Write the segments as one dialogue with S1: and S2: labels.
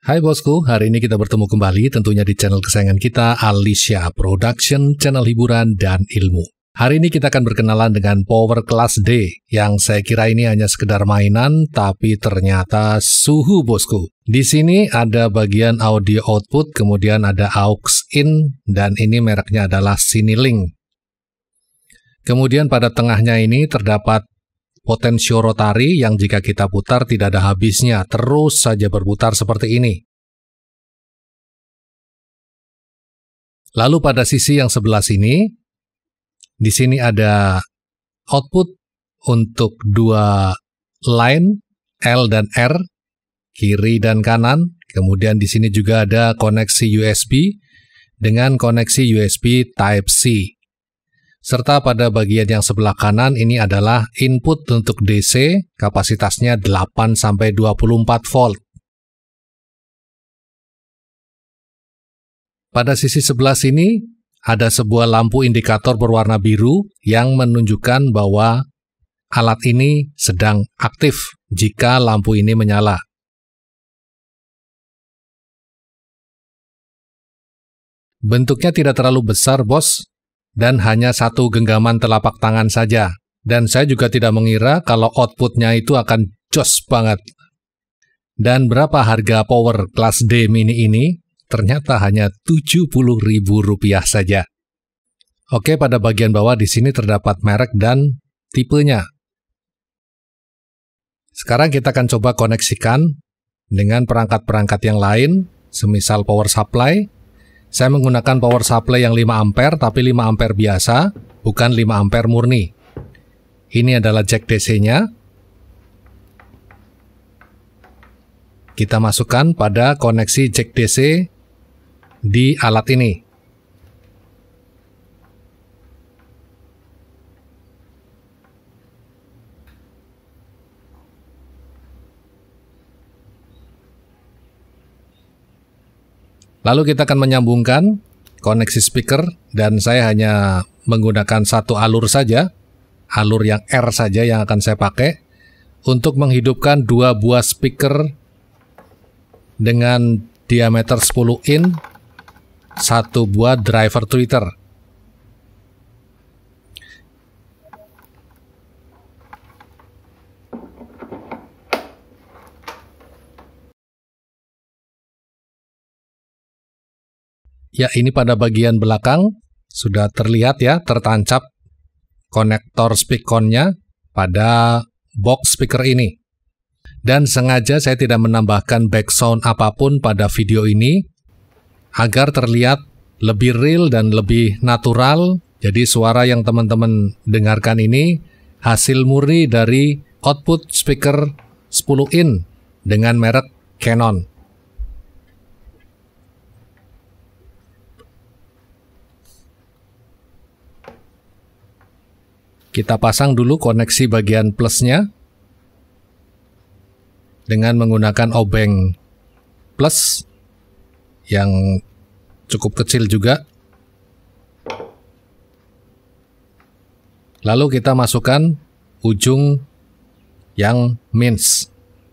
S1: Hai bosku, hari ini kita bertemu kembali tentunya di channel kesayangan kita, Alicia Production, channel hiburan dan ilmu. Hari ini kita akan berkenalan dengan Power Class D, yang saya kira ini hanya sekedar mainan, tapi ternyata suhu bosku. Di sini ada bagian audio output, kemudian ada aux in, dan ini mereknya adalah Cinelink. Kemudian pada tengahnya ini terdapat potensiorotari yang jika kita putar tidak ada habisnya, terus saja berputar seperti ini. Lalu pada sisi yang sebelah sini, di sini ada output untuk dua line L dan R, kiri dan kanan. Kemudian di sini juga ada koneksi USB dengan koneksi USB Type-C. Serta pada bagian yang sebelah kanan ini adalah input untuk DC, kapasitasnya 8-24 volt. Pada sisi sebelah sini, ada sebuah lampu indikator berwarna biru yang menunjukkan bahwa alat ini sedang aktif jika lampu ini menyala. Bentuknya tidak terlalu besar, bos, dan hanya satu genggaman telapak tangan saja. Dan saya juga tidak mengira kalau outputnya itu akan jos banget. Dan berapa harga Power Class D Mini ini? Ternyata hanya Rp70.000 saja. Oke, pada bagian bawah di sini terdapat merek dan tipenya. Sekarang kita akan coba koneksikan dengan perangkat-perangkat yang lain, semisal power supply. Saya menggunakan power supply yang 5 ampere, tapi 5 ampere biasa, bukan 5 ampere murni. Ini adalah jack DC-nya. Kita masukkan pada koneksi jack DC di alat ini. Lalu kita akan menyambungkan koneksi speaker, dan saya hanya menggunakan satu alur saja, alur yang R saja yang akan saya pakai, untuk menghidupkan dua buah speaker dengan diameter 10 in, satu buah driver tweeter. Ya, ini pada bagian belakang sudah terlihat ya, tertancap konektor speakernya pada box speaker ini. Dan sengaja saya tidak menambahkan background apapun pada video ini, agar terlihat lebih real dan lebih natural. Jadi suara yang teman-teman dengarkan ini hasil murni dari output speaker 10 in dengan merek Canon. Kita pasang dulu koneksi bagian plusnya dengan menggunakan obeng plus yang cukup kecil juga. Lalu kita masukkan ujung yang minus.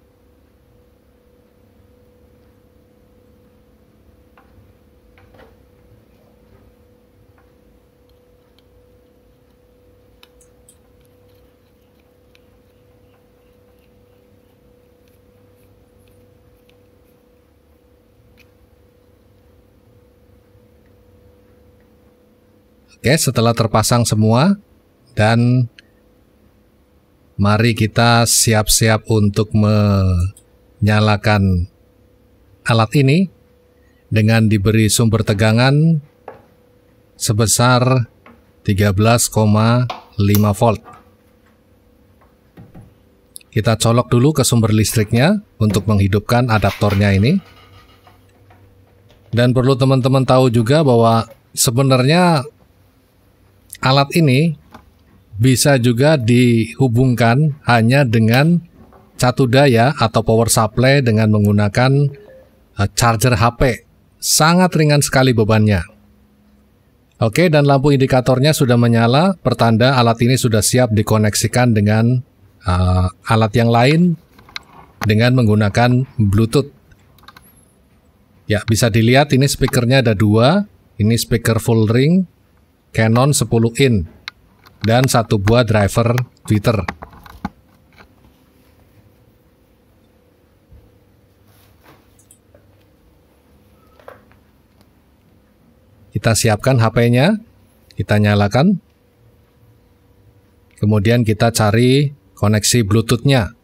S1: Oke, setelah terpasang semua, dan mari kita siap-siap untuk menyalakan alat ini dengan diberi sumber tegangan sebesar 13,5 volt. Kita colok dulu ke sumber listriknya untuk menghidupkan adaptornya ini. Dan perlu teman-teman tahu juga bahwa sebenarnya alat ini bisa juga dihubungkan hanya dengan catu daya atau power supply dengan menggunakan charger HP. Sangat ringan sekali bebannya. Oke, dan lampu indikatornya sudah menyala, pertanda alat ini sudah siap dikoneksikan dengan alat yang lain dengan menggunakan Bluetooth. Ya, bisa dilihat ini speakernya ada 2. Ini speaker full ring Canon 10 in dan 1 buah driver tweeter. Kita siapkan HP-nya, kita nyalakan. Kemudian kita cari koneksi Bluetooth-nya.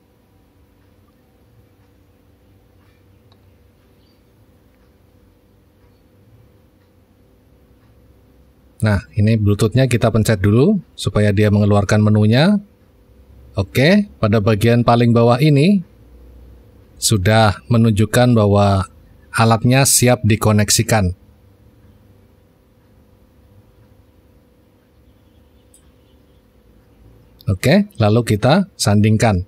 S1: Nah, ini Bluetooth-nya kita pencet dulu supaya dia mengeluarkan menunya. Oke, pada bagian paling bawah ini sudah menunjukkan bahwa alatnya siap dikoneksikan. Oke, lalu kita sandingkan.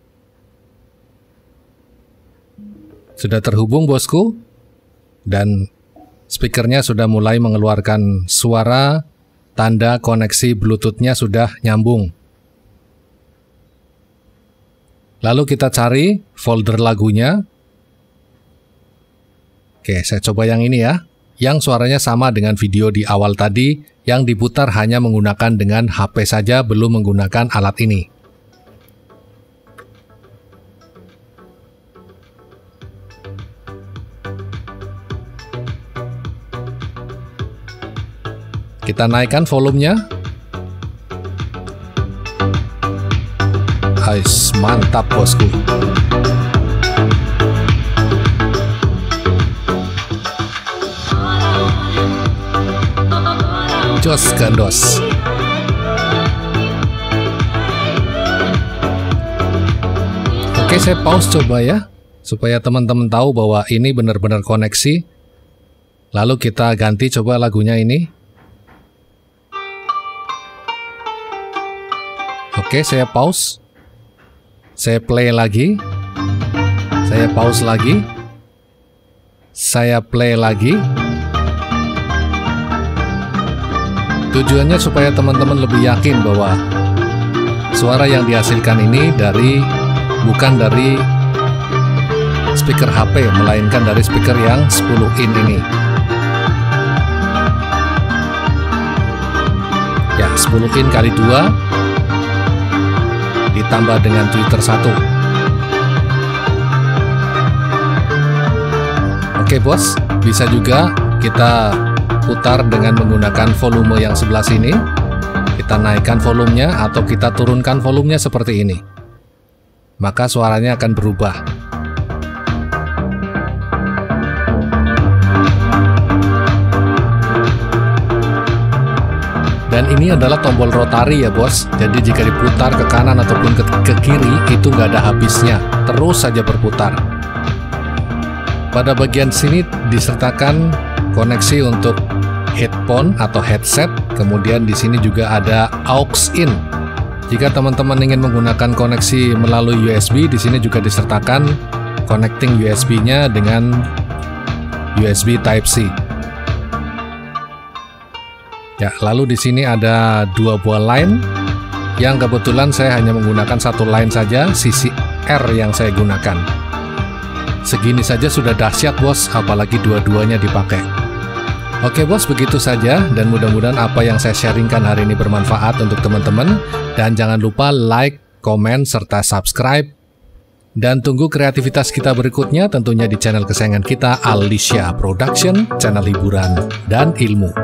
S1: Sudah terhubung, bosku, dan speakernya sudah mulai mengeluarkan suara. Tanda koneksi Bluetooth-nya sudah nyambung. Lalu kita cari folder lagunya. Oke, saya coba yang ini ya. Yang suaranya sama dengan video di awal tadi, yang diputar hanya menggunakan dengan HP saja, belum menggunakan alat ini. Kita naikkan volumenya. Ais, mantap bosku. Jos gandos. Oke, saya pause coba ya, supaya teman-teman tahu bahwa ini benar-benar koneksi. Lalu kita ganti coba lagunya ini. Oke, saya pause. Saya play lagi. Saya pause lagi. Saya play lagi. Tujuannya supaya teman-teman lebih yakin bahwa suara yang dihasilkan ini bukan dari speaker HP, melainkan dari speaker yang 10 in ini. Ya, 10 in kali 2 ditambah dengan tweeter 1. Oke bos, bisa juga kita putar dengan menggunakan volume yang sebelah sini. Kita naikkan volumenya atau kita turunkan volumenya seperti ini. Maka suaranya akan berubah. Dan ini adalah tombol rotari ya bos. Jadi jika diputar ke kanan ataupun ke kiri itu nggak ada habisnya, terus saja berputar. Pada bagian sini disertakan koneksi untuk headphone atau headset. Kemudian di sini juga ada aux in. Jika teman-teman ingin menggunakan koneksi melalui USB, di sini juga disertakan connecting USB-nya dengan USB Type-C. Ya, lalu di sini ada 2 buah line, yang kebetulan saya hanya menggunakan 1 line saja, sisi R yang saya gunakan. Segini saja sudah dahsyat bos, apalagi dua-duanya dipakai. Oke bos, begitu saja, dan mudah-mudahan apa yang saya sharingkan hari ini bermanfaat untuk teman-teman. Dan jangan lupa like, komen, serta subscribe. Dan tunggu kreativitas kita berikutnya tentunya di channel kesayangan kita, Alicia Production, channel hiburan dan ilmu.